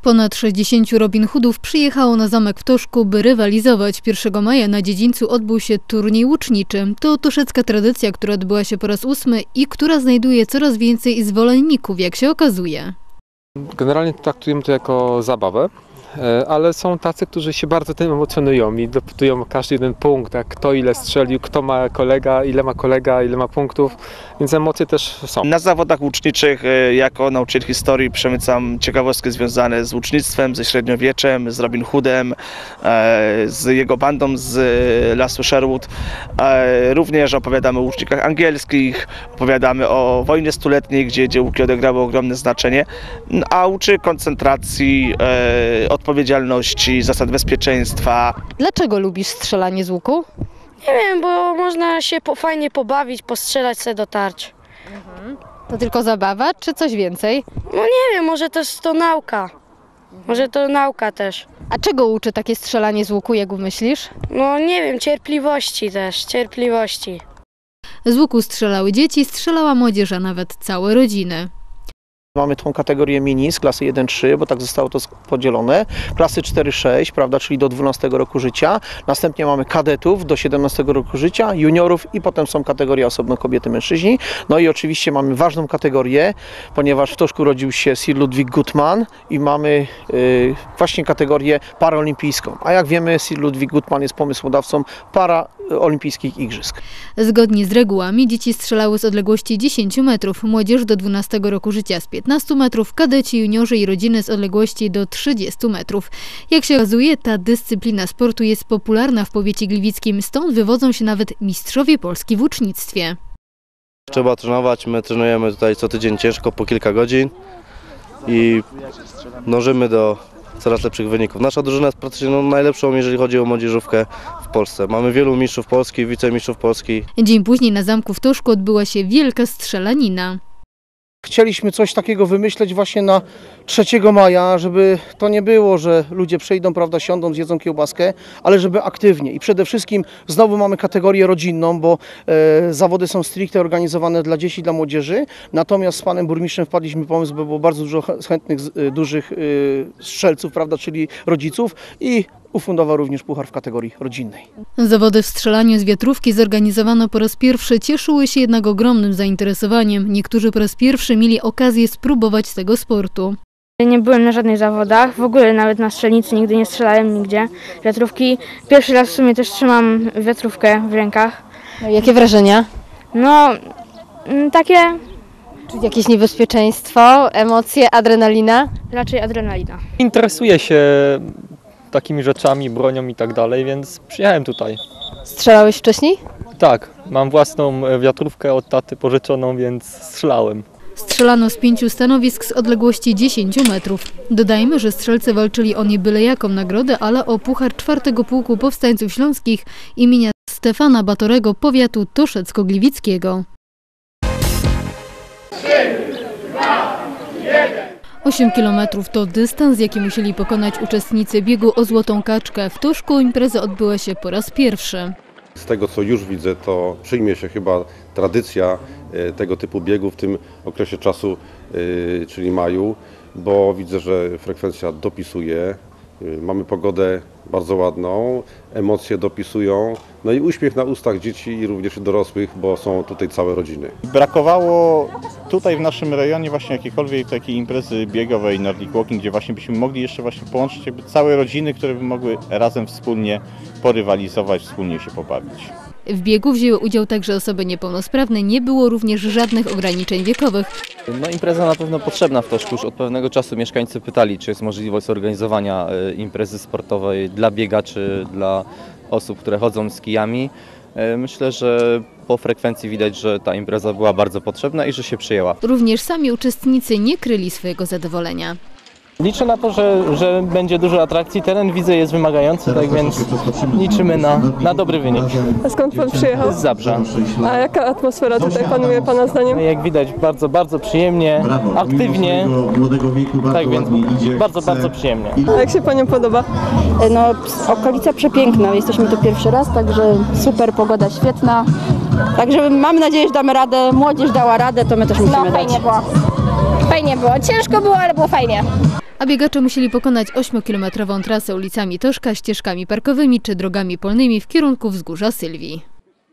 Ponad 60 Robin Hoodów przyjechało na zamek w Toszku, by rywalizować. 1 maja na dziedzińcu odbył się turniej łuczniczy. To toszecka tradycja, która odbyła się po raz 8 i która znajduje coraz więcej zwolenników, jak się okazuje. Generalnie traktujemy to jako zabawę, ale są tacy, którzy się bardzo tym emocjonują i dopytują o każdy jeden punkt, jak kto ile strzelił, kto ma kolega, ile ma punktów, więc emocje też są. Na zawodach łuczniczych jako nauczyciel historii przemycam ciekawostki związane z łucznictwem, ze średniowieczem, z Robin Hoodem, z jego bandą z lasu Sherwood. Również opowiadamy o łucznikach angielskich, opowiadamy o wojnie stuletniej, gdzie łuki odegrały ogromne znaczenie, a uczy koncentracji, odpowiedzialności, zasad bezpieczeństwa. Dlaczego lubisz strzelanie z łuku? Nie wiem, bo można się fajnie pobawić, postrzelać sobie do tarcz. To tylko zabawa, czy coś więcej? No nie wiem, może też to nauka. Może to nauka też. A czego uczy takie strzelanie z łuku, jak myślisz? No nie wiem, cierpliwości też, cierpliwości. Z łuku strzelały dzieci, strzelała młodzież, a nawet całe rodziny. Mamy tą kategorię mini z klasy 1-3, bo tak zostało to podzielone. Klasy 4-6, prawda, czyli do 12 roku życia. Następnie mamy kadetów do 17 roku życia, juniorów i potem są kategorie osobno kobiety, mężczyźni. No i oczywiście mamy ważną kategorię, ponieważ w Toszku rodził się Sir Ludwig Guttmann i mamy właśnie kategorię paraolimpijską. A jak wiemy, Sir Ludwig Guttmann jest pomysłodawcą paraolimpijskich igrzysk. Zgodnie z regułami dzieci strzelały z odległości 10 metrów, młodzież do 12 roku życia z 15 metrów, kadeci, juniorzy i rodziny z odległości do 30 metrów. Jak się okazuje, ta dyscyplina sportu jest popularna w powiecie gliwickim, stąd wywodzą się nawet mistrzowie Polski w łucznictwie. Trzeba trenować, my trenujemy tutaj co tydzień ciężko, po kilka godzin i dążymy do coraz lepszych wyników. Nasza drużyna jest praktycznie najlepszą, jeżeli chodzi o młodzieżówkę w Polsce. Mamy wielu mistrzów Polski, wicemistrzów Polski. Dzień później na zamku w Toszku odbyła się wielka strzelanina. Chcieliśmy coś takiego wymyśleć właśnie na 3 maja, żeby to nie było, że ludzie przyjdą, prawda, siądą, zjedzą kiełbaskę, ale żeby aktywnie. I przede wszystkim znowu mamy kategorię rodzinną, bo zawody są stricte organizowane dla dzieci, dla młodzieży. Natomiast z panem burmistrzem wpadliśmy pomysł, by było bardzo dużo chętnych, dużych strzelców, prawda, czyli rodziców i ufundował również puchar w kategorii rodzinnej. Zawody w strzelaniu z wiatrówki zorganizowano po raz pierwszy, cieszyły się jednak ogromnym zainteresowaniem. Niektórzy po raz pierwszy mieli okazję spróbować tego sportu. Nie byłem na żadnych zawodach, w ogóle nawet na strzelnicy nigdy nie strzelałem nigdzie. Wiatrówki, pierwszy raz w sumie też trzymam wiatrówkę w rękach. No, jakie wrażenia? No, takie Czy jakieś niebezpieczeństwo, emocje, adrenalina? raczej adrenalina. Interesuję się takimi rzeczami, bronią i tak dalej, więc przyjechałem tutaj. Strzelałeś wcześniej? Tak, mam własną wiatrówkę od taty pożyczoną, więc strzelałem. Strzelano z 5 stanowisk z odległości 10 metrów. Dodajmy, że strzelcy walczyli o nie byle jaką nagrodę, ale o puchar 4. Pułku Powstańców Śląskich imienia Stefana Batorego powiatu toszecko-gliwickiego. 8 kilometrów to dystans, jaki musieli pokonać uczestnicy biegu o Złotą Kaczkę. W Toszku impreza odbyła się po raz pierwszy. Z tego, co już widzę, to przyjmie się chyba tradycja tego typu biegu w tym okresie czasu, czyli maju, bo widzę, że frekwencja dopisuje, mamy pogodę bardzo ładną, emocje dopisują, no i uśmiech na ustach dzieci i również dorosłych, bo są tutaj całe rodziny. Brakowało tutaj w naszym rejonie właśnie jakiejkolwiek takiej imprezy biegowej Nordic Walking, gdzie właśnie byśmy mogli jeszcze właśnie połączyć jakby całe rodziny, które by mogły razem wspólnie porywalizować, wspólnie się pobawić. W biegu wzięły udział także osoby niepełnosprawne, nie było również żadnych ograniczeń wiekowych. No impreza na pewno potrzebna w Toszku. Już od pewnego czasu mieszkańcy pytali, czy jest możliwość zorganizowania imprezy sportowej dla biegaczy, dla osób, które chodzą z kijami. Myślę, że po frekwencji widać, że ta impreza była bardzo potrzebna i że się przyjęła. Również sami uczestnicy nie kryli swojego zadowolenia. Liczę na to, że będzie dużo atrakcji. Teren widzę jest wymagający, tak więc liczymy na dobry wynik. A skąd pan przyjechał? Z Zabrza. A jaka atmosfera tutaj panuje pana zdaniem? Jak widać bardzo, bardzo przyjemnie, aktywnie, tak więc bardzo przyjemnie. A jak się paniom podoba? No, okolica przepiękna, jesteśmy tu pierwszy raz, także super, pogoda świetna. Także mam nadzieję, że damy radę, młodzież dała radę, to my też musimy dać. Fajnie było, ciężko było, ale było fajnie. a biegacze musieli pokonać 8-kilometrową trasę ulicami Toszka, ścieżkami parkowymi czy drogami polnymi w kierunku wzgórza Sylwii.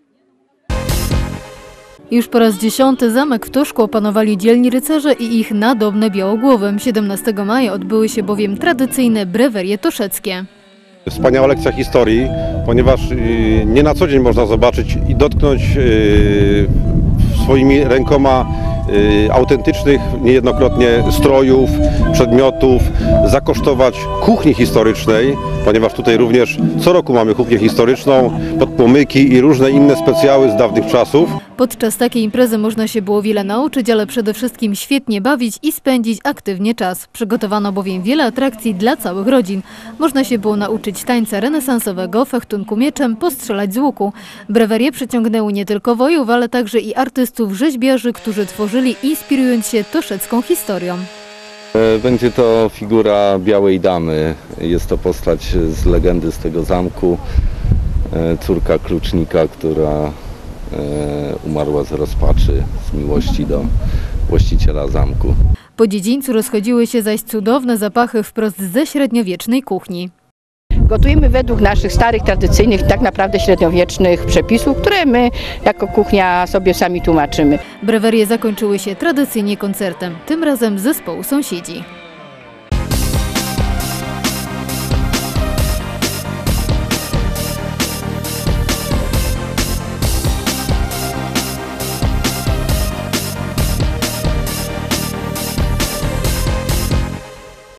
Już po raz 10. zamek w Toszku opanowali dzielni rycerze i ich nadobne białogłowy. 17 maja odbyły się bowiem tradycyjne brewerie toszeckie. Wspaniała lekcja historii, ponieważ nie na co dzień można zobaczyć i dotknąć swoimi rękoma autentycznych niejednokrotnie strojów, przedmiotów, zakosztować kuchni historycznej, ponieważ tutaj również co roku mamy kuchnię historyczną, podpłomyki i różne inne specjały z dawnych czasów. Podczas takiej imprezy można się było wiele nauczyć, ale przede wszystkim świetnie bawić i spędzić aktywnie czas. Przygotowano bowiem wiele atrakcji dla całych rodzin. Można się było nauczyć tańca renesansowego, fechtunku mieczem, postrzelać z łuku. Brewerie przyciągnęły nie tylko wojów, ale także i artystów, rzeźbiarzy, którzy tworzyli inspirując się toszecką historią. Będzie to figura Białej Damy. Jest to postać z legendy z tego zamku. Córka klucznika, która umarła z rozpaczy, z miłości do właściciela zamku. Po dziedzińcu rozchodziły się zaś cudowne zapachy wprost ze średniowiecznej kuchni. Gotujemy według naszych starych, tradycyjnych, tak naprawdę średniowiecznych przepisów, które my jako kuchnia sobie sami tłumaczymy. Brewerie zakończyły się tradycyjnie koncertem, tym razem zespołu Sąsiedzi.